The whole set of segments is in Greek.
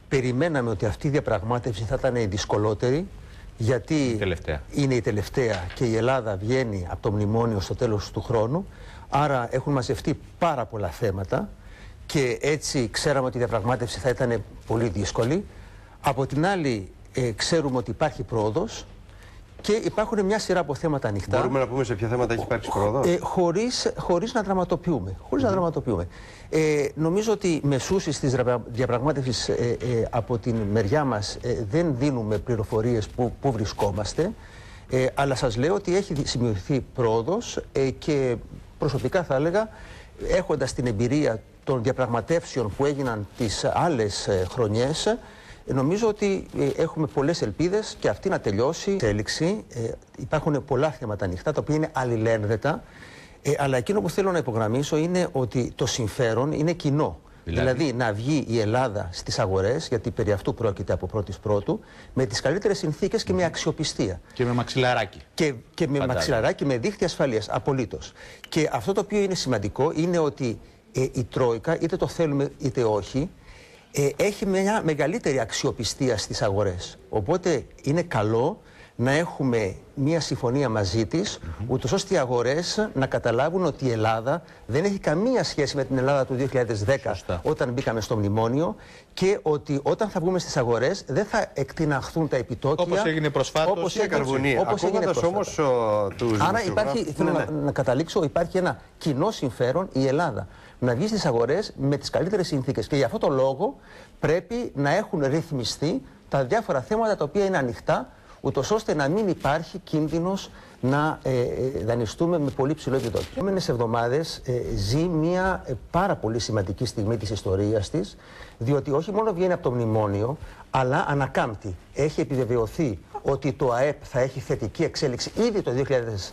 περιμέναμε ότι αυτή η διαπραγμάτευση θα ήταν δυσκολότερη, γιατί είναι η τελευταία και η Ελλάδα βγαίνει από το μνημόνιο στο τέλος του χρόνου. Άρα έχουν μαζευτεί πάρα πολλά θέματα και έτσι ξέραμε ότι η διαπραγμάτευση θα ήταν πολύ δύσκολη. Από την άλλη ξέρουμε ότι υπάρχει πρόοδος και υπάρχουν μια σειρά από θέματα ανοιχτά. Μπορούμε να πούμε σε ποια θέματα έχει υπάρξει πρόοδος? Χωρίς να δραματοποιούμε. Να δραματοποιούμε. Νομίζω ότι μεσούσεις της διαπραγμάτευσης από την μεριά μας δεν δίνουμε πληροφορίες που βρισκόμαστε, αλλά σας λέω ότι έχει σημειωθεί πρόοδος και προσωπικά θα έλεγα, έχοντας την εμπειρία των διαπραγματεύσεων που έγιναν τις άλλες χρονιές, νομίζω ότι έχουμε πολλές ελπίδες και αυτή να τελειώσει. Εξέλιξη, υπάρχουν πολλά θέματα ανοιχτά, τα οποία είναι αλληλένδετα, αλλά εκείνο που θέλω να υπογραμμίσω είναι ότι το συμφέρον είναι κοινό. Δηλαδή να βγει η Ελλάδα στις αγορές, γιατί περί αυτού πρόκειται από πρώτης πρώτου, με τις καλύτερες συνθήκες και με αξιοπιστία. Και με μαξιλαράκι. Και με μαξιλαράκι, με δίχτυ ασφαλείας, απολύτως. Και αυτό το οποίο είναι σημαντικό είναι ότι η Τρόικα, είτε το θέλουμε είτε όχι, έχει μια μεγαλύτερη αξιοπιστία στις αγορές. Οπότε είναι καλό να έχουμε μια συμφωνία μαζί της, ούτως ώστε οι αγορές να καταλάβουν ότι η Ελλάδα δεν έχει καμία σχέση με την Ελλάδα του 2010, όταν μπήκαμε στο μνημόνιο, και ότι όταν θα βγούμε στις αγορές δεν θα εκτιναχθούν τα επιτόκια. Όπως έγινε προσφάτως η καρβουνία. Ακούγοντας όμως τους Άρα υπάρχει, θέλω να καταλήξω, υπάρχει ένα κοινό συμφέρον η Ελλάδα να βγει στις αγορές με τις καλύτερες συνθήκες. Και για αυτό το λόγο πρέπει να έχουν ρυθμιστεί τα διάφορα θέματα τα οποία είναι ανοιχτά, ούτως ώστε να μην υπάρχει κίνδυνος να δανειστούμε με πολύ ψηλό επιτόκιο. Οι επόμενες εβδομάδες ζει μια πάρα πολύ σημαντική στιγμή της ιστορίας της, διότι όχι μόνο βγαίνει από το μνημόνιο, αλλά ανακάμπτει. Έχει επιβεβαιωθεί ότι το ΑΕΠ θα έχει θετική εξέλιξη ήδη το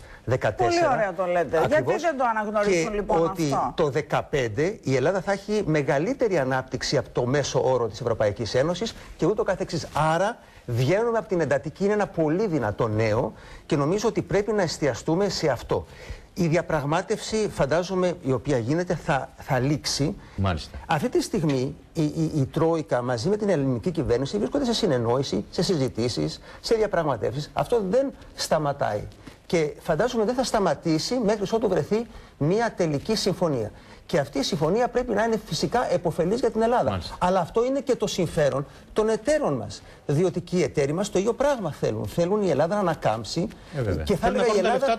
2014. Πολύ ωραία το λέτε. Ακριβώς. Γιατί δεν το αναγνωρίζουν λοιπόν ότι αυτό? Το 2015 η Ελλάδα θα έχει μεγαλύτερη ανάπτυξη από το μέσο όρο της Ευρωπαϊκής Ένωσης και ούτω καθεξής. Άρα βγαίνουμε από την εντατική, είναι ένα πολύ δυνατό νέο και νομίζω ότι πρέπει να εστιαστούμε σε αυτό. Η διαπραγμάτευση, φαντάζομαι, η οποία γίνεται θα λήξει. Μάλιστα. Αυτή τη στιγμή η Τρόικα μαζί με την ελληνική κυβέρνηση βρίσκονται σε συνεννόηση, σε συζητήσεις, σε διαπραγματεύσεις. Αυτό δεν σταματάει. Και φαντάζομαι δεν θα σταματήσει μέχρι ότου βρεθεί μια τελική συμφωνία. Και αυτή η συμφωνία πρέπει να είναι φυσικά επωφελής για την Ελλάδα. Μάλιστα. Αλλά αυτό είναι και το συμφέρον των εταίρων μας. Διότι και οι εταίροι μας το ίδιο πράγμα θέλουν. Θέλουν η Ελλάδα να ανακάμψει. Και θα έλεγα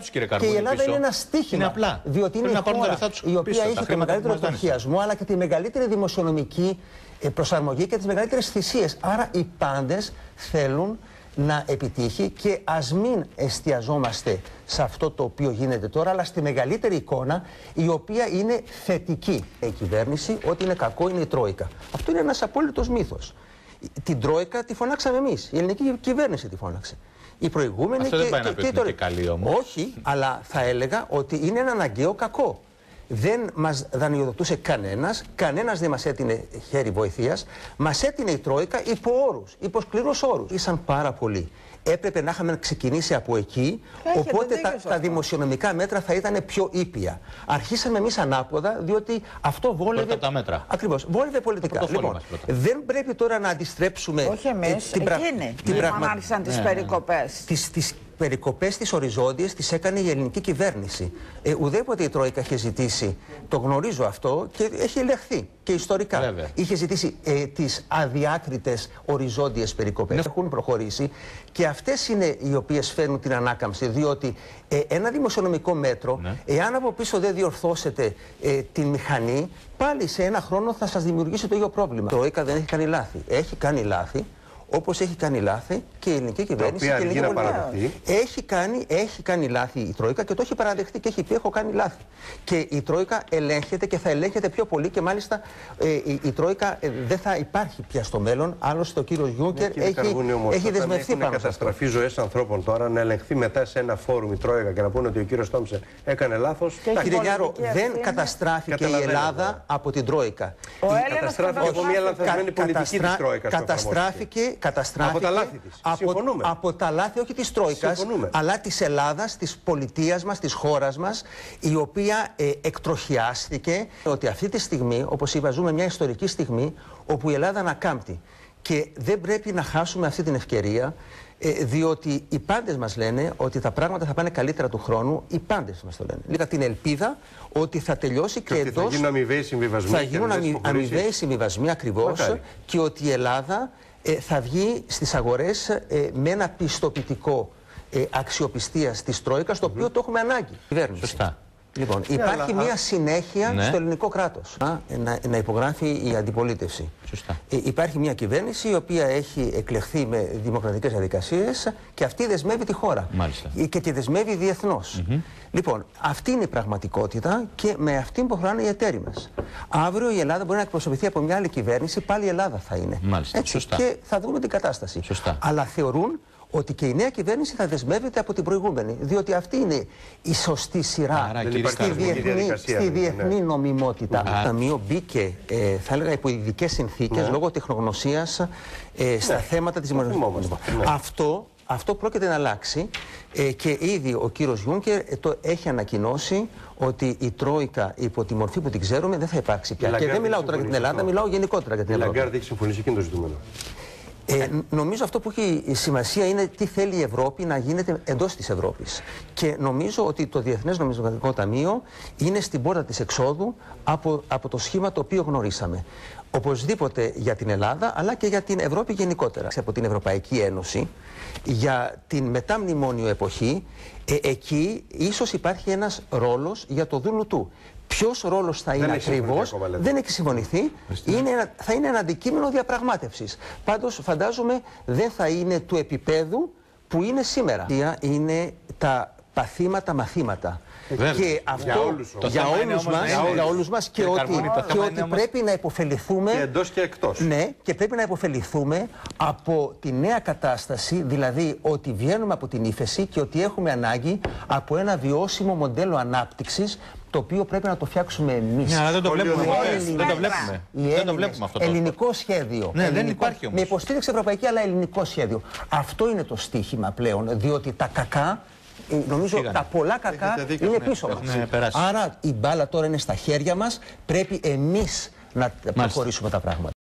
η Ελλάδα είναι ένα στίχημα. Είναι απλά. Διότι είναι η χώρα η οποία έχει το μεγαλύτερο τροχιασμό, αλλά και τη μεγαλύτερη δημοσιονομική προσαρμογή και τις μεγαλύτερες θυσίες. Άρα οι πάντες θέλουν να επιτύχει και ας μην εστιαζόμαστε σε αυτό το οποίο γίνεται τώρα, αλλά στη μεγαλύτερη εικόνα, η οποία είναι θετική. Η κυβέρνηση, ό,τι είναι κακό είναι η Τρόικα. Αυτό είναι ένας απόλυτος μύθος. Την Τρόικα τη φωνάξαμε εμείς, η ελληνική κυβέρνηση τη φώναξε. Η προηγούμενη. Αυτό δεν πάει να πει ότι είναι καλή όμως. Όχι, αλλά θα έλεγα ότι είναι ένα αναγκαίο κακό. Δεν μας δανειοδοτούσε κανένας δεν μας έτεινε χέρι βοηθείας, μας έτεινε η Τρόικα υπό όρους, υπό σκληρούς όρους. Ήσαν πάρα πολλοί. Έπρεπε να είχαμε ξεκινήσει από εκεί, οπότε τα δημοσιονομικά μέτρα θα ήταν πιο ήπια. Αρχίσαμε εμείς ανάποδα, διότι αυτό βόλευε. Τα μέτρα. Ακριβώς, βόλευε πολιτικά. Λοιπόν, δεν πρέπει τώρα να αντιστρέψουμε. Όχι εμείς, εκείνοι άρχισαν τις περικοπές. Τις περικοπές τις οριζόντιες τις έκανε η ελληνική κυβέρνηση. Ουδέποτε η Τρόικα είχε ζητήσει, το γνωρίζω αυτό και έχει ελεγχθεί και ιστορικά. Βέβαια. Είχε ζητήσει τις αδιάκριτες οριζόντιες περικοπές. Έχουν προχωρήσει και αυτές είναι οι οποίες φέρνουν την ανάκαμψη. Διότι ένα δημοσιονομικό μέτρο, εάν από πίσω δεν διορθώσετε την μηχανή, πάλι σε ένα χρόνο θα σας δημιουργήσει το ίδιο πρόβλημα. Η Τρόικα δεν έχει κάνει λάθη. Έχει κάνει λάθη. Όπως έχει κάνει λάθη και η ελληνική κυβέρνηση και η ελληνική πολιτεία. Έχει κάνει λάθη η Τρόικα και το έχει παραδεχτεί και έχει πει: έχω κάνει λάθη. Και η Τρόικα ελέγχεται και θα ελέγχεται πιο πολύ και μάλιστα η Τρόικα δεν θα υπάρχει πια στο μέλλον. Άλλωστε ο κύριος Γιούνκερ έχει δεσμευτεί πάνω σε αυτό. Να καταστραφεί ζωές ανθρώπων τώρα, να ελεγχθεί μετά σε ένα φόρουμ η Τρόικα και να πούνε ότι ο κύριος Τόμψεν έκανε λάθος. Κύριε Γιάρο, δεν καταστράφηκε η Ελλάδα από την Τρόικα. Καταστράφηκε από μια λανθασμένη πολιτική της Τρόικας. Καταστράφηκε από τα λάθη της. Από τα λάθη όχι της Τρόικας, αλλά της Ελλάδας, της πολιτείας μας, της χώρας μας, η οποία εκτροχιάστηκε ότι αυτή τη στιγμή, όπως είπα, ζούμε μια ιστορική στιγμή όπου η Ελλάδα ανακάμπτει. Και δεν πρέπει να χάσουμε αυτή την ευκαιρία, διότι οι πάντες μας λένε ότι τα πράγματα θα πάνε καλύτερα του χρόνου. Οι πάντες μας το λένε. Λίγα την ελπίδα ότι θα τελειώσει και εντός. Θα γίνουν αμοιβαίοι συμβιβασμοί. Θα γίνουν αμοιβαίοι συμβιβασμοί ακριβώς, και ότι η Ελλάδα θα βγει στις αγορές με ένα πιστοποιητικό αξιοπιστίας της Τρόικας, το οποίο το έχουμε ανάγκη. Σωστά. Λοιπόν, υπάρχει μια συνέχεια στο ελληνικό κράτος να υπογράφει η αντιπολίτευση. Σωστά. Υπάρχει μια κυβέρνηση η οποία έχει εκλεχθεί με δημοκρατικές διαδικασίες και αυτή δεσμεύει τη χώρα. Μάλιστα. Και τη δεσμεύει διεθνώς. Λοιπόν, αυτή είναι η πραγματικότητα και με αυτήν υποχρεώνουν οι εταίροι μας. Αύριο η Ελλάδα μπορεί να εκπροσωπηθεί από μια άλλη κυβέρνηση, πάλι η Ελλάδα θα είναι. Μάλιστα. Έτσι, Σωστά. και θα δούμε την κατάσταση. Σωστά. Αλλά θεωρούν ότι και η νέα κυβέρνηση θα δεσμεύεται από την προηγούμενη. Διότι αυτή είναι η σωστή σειρά στη διεθνή νομιμότητα. Το Ταμείο μπήκε, θα έλεγα, υπό ειδικές συνθήκες λόγω τεχνογνωσίας στα θέματα της δημοσιονομικής. Αυτό πρόκειται να αλλάξει και ήδη ο κύριος Γιούνκερ το έχει ανακοινώσει ότι η Τρόικα υπό τη μορφή που την ξέρουμε δεν θα υπάρξει πια. Και δεν μιλάω τώρα για την Ελλάδα, μιλάω γενικότερα για την Ελλάδα. Η Λαγκάρντ έχει συμφωνήσει εκείνο το ζητούμενο. Νομίζω αυτό που έχει σημασία είναι τι θέλει η Ευρώπη να γίνεται εντός της Ευρώπης. Και νομίζω ότι το Διεθνές Νομισματικό Ταμείο είναι στην πόρτα της εξόδου από το σχήμα το οποίο γνωρίσαμε. Οπωσδήποτε για την Ελλάδα, αλλά και για την Ευρώπη γενικότερα. Από την Ευρωπαϊκή Ένωση, για την μεταμνημόνιο εποχή, εκεί ίσως υπάρχει ένας ρόλος για το δούνου του. Ποιος ρόλος θα είναι ακριβώς, δεν έχει συμφωνηθεί, θα είναι ένα αντικείμενο διαπραγμάτευσης. Πάντως φαντάζομαι δεν θα είναι του επίπεδου που είναι σήμερα. Είναι τα παθήματα μαθήματα. Και αυτό για όλους μας και ότι πρέπει να υποφεληθούμε. Και εντός και εκτός. Ναι, και πρέπει να υποφεληθούμε από τη νέα κατάσταση, δηλαδή ότι βγαίνουμε από την ύφεση και ότι έχουμε ανάγκη από ένα βιώσιμο μοντέλο ανάπτυξης, το οποίο πρέπει να το φτιάξουμε εμείς. Ναι, αλλά δεν το βλέπουμε. Δεν το βλέπουμε αυτό. Ελληνικό σχέδιο. Ναι, δεν υπάρχει όμως. Με υποστήριξη ευρωπαϊκή, αλλά ελληνικό σχέδιο. Αυτό είναι το στίχημα πλέον, διότι τα κακά, νομίζω τα πολλά κακά είναι πίσω μας. Άρα η μπάλα τώρα είναι στα χέρια μας, πρέπει εμείς να προχωρήσουμε τα πράγματα.